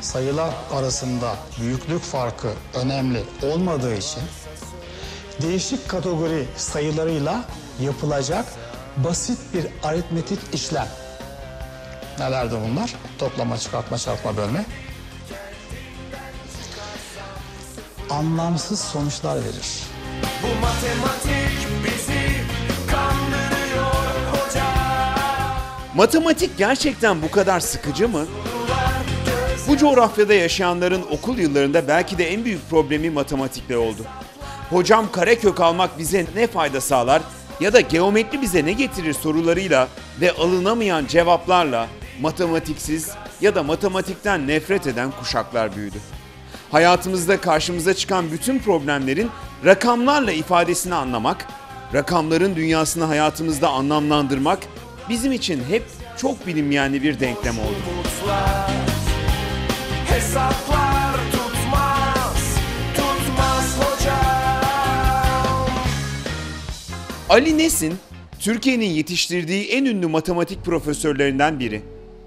sayılar arasında büyüklük farkı önemli olmadığı için değişik kategori sayılarıyla yapılacak basit bir aritmetik işlem. Nelerdi bunlar? Toplama, çıkartma, çarpma, bölme. Anlamsız sonuçlar verir. Bu matematik bizi kandırıyor hoca. Matematik gerçekten bu kadar sıkıcı mı? Bu coğrafyada yaşayanların okul yıllarında belki de en büyük problemi matematikle oldu. Hocam karekök almak bize ne fayda sağlar ya da geometri bize ne getirir sorularıyla ve alınamayan cevaplarla matematiksiz ya da matematikten nefret eden kuşaklar büyüdü. Hayatımızda karşımıza çıkan bütün problemlerin rakamlarla ifadesini anlamak, rakamların dünyasını hayatımızda anlamlandırmak bizim için hep çok bilinmeyenli bir denklem oldu. Umutlar, hesaplar tutmaz hocam. Ali Nesin, Türkiye'nin yetiştirdiği en ünlü matematik profesörlerinden biri.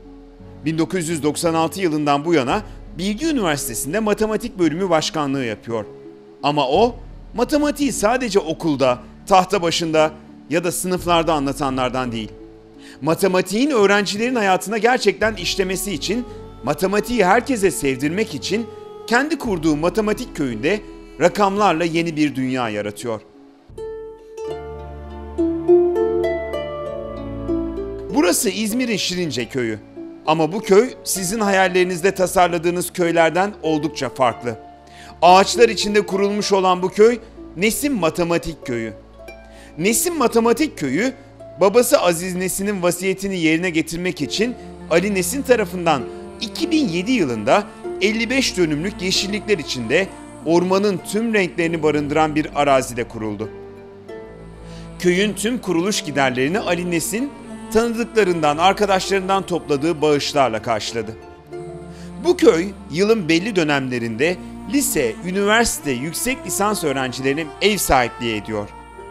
1996 yılından bu yana Bilgi Üniversitesi'nde matematik bölümü başkanlığı yapıyor. Ama o, matematiği sadece okulda, tahta başında ya da sınıflarda anlatanlardan değil. Matematiğin öğrencilerin hayatına gerçekten işlemesi için, matematiği herkese sevdirmek için kendi kurduğu matematik köyünde rakamlarla yeni bir dünya yaratıyor. Burası İzmir'in Şirince köyü. Ama bu köy sizin hayallerinizde tasarladığınız köylerden oldukça farklı. Ağaçlar içinde kurulmuş olan bu köy Nesin Matematik Köyü. Nesin Matematik Köyü, babası Aziz Nesin'in vasiyetini yerine getirmek için Ali Nesin tarafından 2007 yılında 55 dönümlük yeşillikler içinde ormanın tüm renklerini barındıran bir arazide kuruldu. Köyün tüm kuruluş giderlerini Ali Nesin, tanıdıklarından, arkadaşlarından topladığı bağışlarla karşıladı. Bu köy yılın belli dönemlerinde lise, üniversite, yüksek lisans öğrencilerine ev sahipliği ediyor.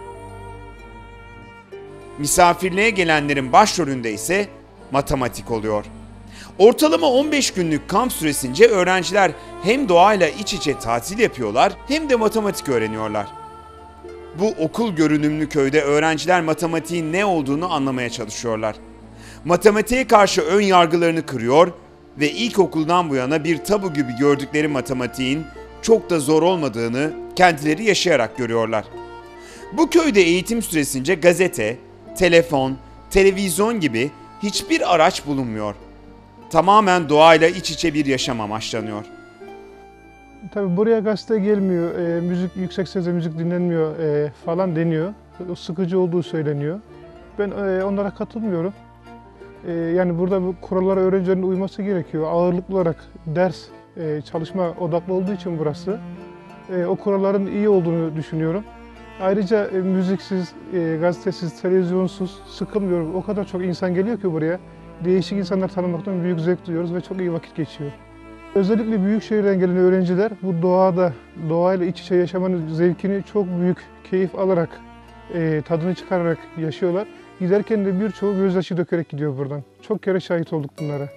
Misafirliğe gelenlerin başrolünde ise matematik oluyor. Ortalama 15 günlük kamp süresince öğrenciler hem doğayla iç içe tatil yapıyorlar hem de matematik öğreniyorlar. Bu okul görünümlü köyde öğrenciler matematiğin ne olduğunu anlamaya çalışıyorlar. Matematiğe karşı ön yargılarını kırıyor ve ilkokuldan bu yana bir tabu gibi gördükleri matematiğin çok da zor olmadığını kendileri yaşayarak görüyorlar. Bu köyde eğitim süresince gazete, telefon, televizyon gibi hiçbir araç bulunmuyor. Tamamen doğayla iç içe bir yaşam amaçlanıyor. Tabii buraya gazete gelmiyor, müzik yüksek sesle müzik dinlenmiyor falan deniyor. O sıkıcı olduğu söyleniyor. Ben onlara katılmıyorum. Yani burada bu kurallara öğrencilerin uyması gerekiyor. Ağırlıklı olarak ders, çalışma odaklı olduğu için burası. O kuralların iyi olduğunu düşünüyorum. Ayrıca müziksiz, gazetesiz, televizyonsuz sıkılmıyorum. O kadar çok insan geliyor ki buraya. Değişik insanlar tanımaktan büyük zevk duyuyoruz ve çok iyi vakit geçiyor. Özellikle büyük şehirden gelen öğrenciler bu doğayla iç içe yaşamanın zevkini çok büyük keyif alarak, tadını çıkararak yaşıyorlar. Giderken de birçoğu gözyaşı dökerek gidiyor buradan. Çok kere şahit olduk bunlara.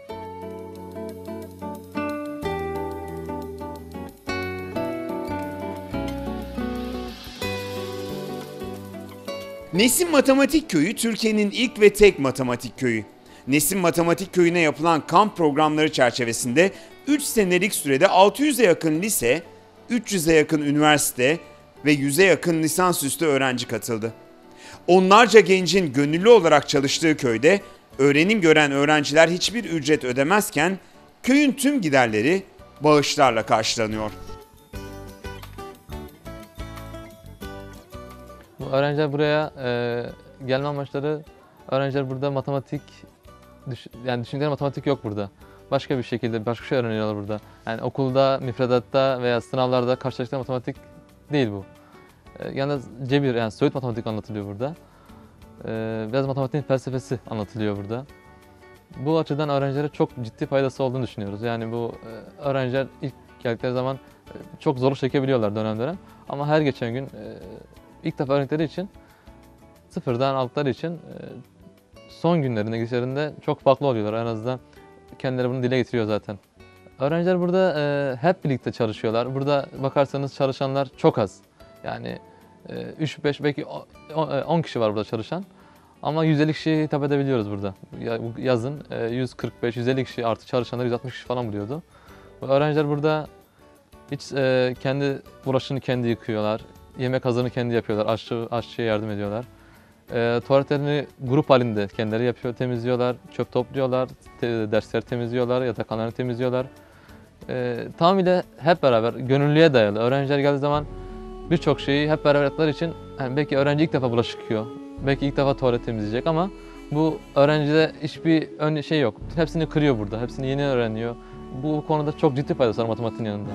Nesin Matematik Köyü Türkiye'nin ilk ve tek matematik köyü. Nesin Matematik Köyü'ne yapılan kamp programları çerçevesinde 3 senelik sürede 600'e yakın lise, 300'e yakın üniversite ve 100'e yakın lisansüstü öğrenci katıldı. Onlarca gencin gönüllü olarak çalıştığı köyde öğrenim gören öğrenciler hiçbir ücret ödemezken köyün tüm giderleri bağışlarla karşılanıyor. Bu öğrenciler buraya gelme amaçları, öğrenciler burada matematik, yani düşündükleri matematik yok burada. Başka bir şekilde, başka şey öğreniyorlar burada. Yani okulda, müfredatta veya sınavlarda karşılaştıkları matematik değil bu. Yalnız cebir, yani soyut matematik anlatılıyor burada. Biraz matematiğin felsefesi anlatılıyor burada. Bu açıdan öğrencilere çok ciddi faydası olduğunu düşünüyoruz. Yani bu öğrenciler ilk geldikleri zaman çok zorluk çekebiliyorlar dönem dönem. Ama her geçen gün ilk defa öğrendikleri için, sıfırdan aldıkları için son günlerinde, gidişlerinde çok farklı oluyorlar. En azından kendileri bunu dile getiriyor zaten Öğrenciler burada hep birlikte çalışıyorlar. Burada bakarsanız çalışanlar çok az. Yani 3-5 belki 10 kişi var burada çalışan. Ama 150 kişiye hitap edebiliyoruz burada. Yazın 145-150 kişi artı çalışanlar 160 kişi falan buluyordu. Öğrenciler burada hiç kendi bulaşığını kendi yıkıyorlar. Yemek hazırını kendi yapıyorlar. Aşçıya yardım ediyorlar. Tuvaletlerini grup halinde kendileri yapıyor, temizliyorlar. Çöp topluyorlar, dersleri temizliyorlar, yatakhanelerini temizliyorlar. Tamamıyla hep beraber, gönüllüye dayalı. Öğrenciler geldiği zaman birçok şeyi hep beraber yaptıkları için yani belki öğrenci ilk defa bulaşık yıkıyor. Belki ilk defa tuvalet temizleyecek ama bu öğrencide hiçbir şey yok. Hepsini kırıyor burada, hepsini yeni öğreniyor. Bu konuda çok ciddi faydası var matematiğin yanında.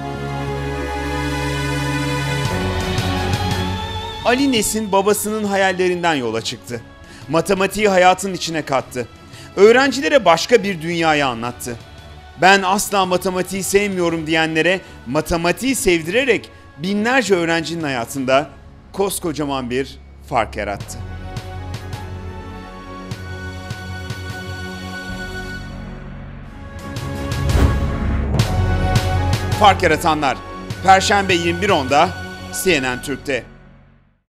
Ali Nesin babasının hayallerinden yola çıktı. Matematiği hayatın içine kattı. Öğrencilere başka bir dünyayı anlattı. Ben asla matematiği sevmiyorum diyenlere matematiği sevdirerek binlerce öğrencinin hayatında koskocaman bir fark yarattı. Fark Yaratanlar, Perşembe 21.10'da CNN Türk'te.